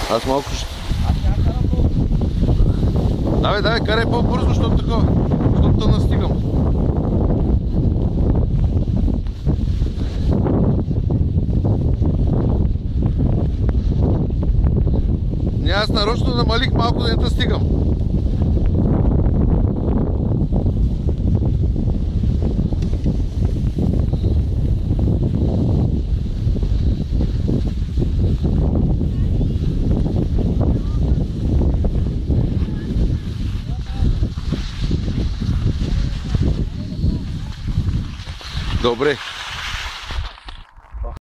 Аз малко ще... Давай, карай по-бързо, защото такова. Защото те настигам. Аз нарочно намалих малко да не те стигам. Добре.